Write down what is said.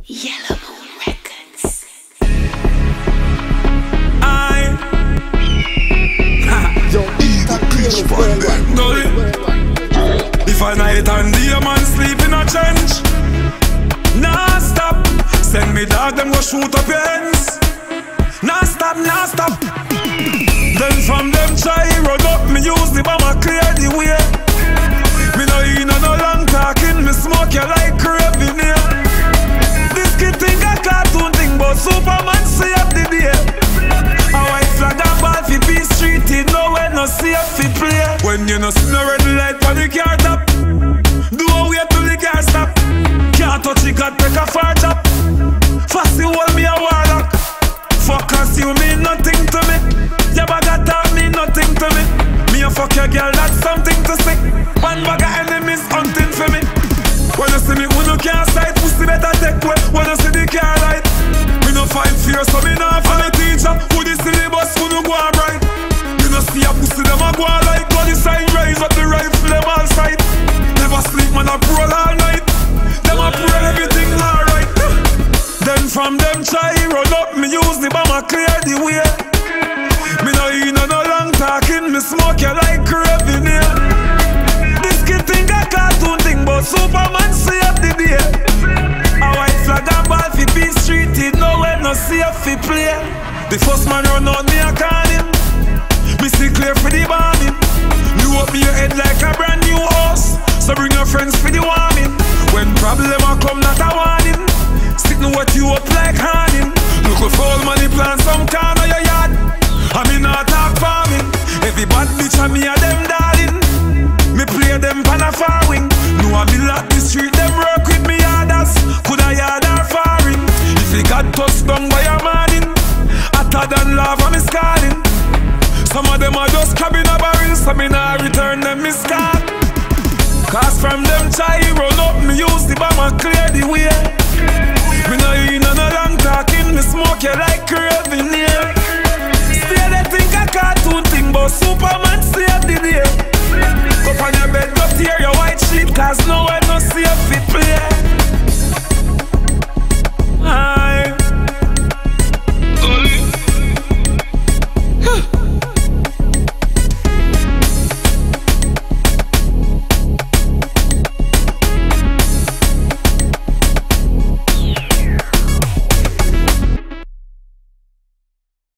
Yellow Moon Records. If I night and day a man sleep in a trench, nah stop. Send me dog, them go shoot up your ends. Nah stop, nah stop. Then from them try run up, me use the bomber clear the way. Me no in no long talking, me smoke you like craving here. This kid think a cartoon thing, but Superman save the day. A white flag and ball fi peace street, it nowhere no safe fi play. When you no see no red light for the car top, do a wait till the car stop. Can't touch it, God take a far chop. Fast you hold me a warlock. Focus you mean nothing to me. Your bag of talk mean nothing to me. Me a fuck your girl, that's something to say. One bag of enemies hunting for me. When you see me, who no can't sight, pussy better take way. When you see the car light, me no find fear, so me no follow the teacher. Who the syllabus, who no go on bright. Me no see a pussy, them a go on like God the sign, rise up the rifle, them all sight. Never sleep, man, I roll all night. Them a pray everything alright. Then from them try run up, me use the bomber clear the way. Me no in no long talking, me smoke you like craving here. This kid think a cartoon thing, but Superman save the day. A white flag and ball fi peace street, it nowhere no safe fi play. The first man run out, me a call him. Me see clear for the bombing. You up your head like a brand new house, so bring your friends for the warming. When problem a come, not a warning. Sticking what you up like honey. Look for all money plan some kind of your yard. I mean not talk farming. Every bad bitch and me a them darling. Me play them pan a far wing. No I be lock the street, them work with me others. Could I yard or foreign? If he got touched down by a morning, hotter than lava me scarring. Some of them are just crabbing a barrel, so me nah return them me scar. Cause from them try run up, me use the bomber clear the way. Me no in no long talking, me smoke you like craving here. Still they think a cartoon thing, but Superman save the day.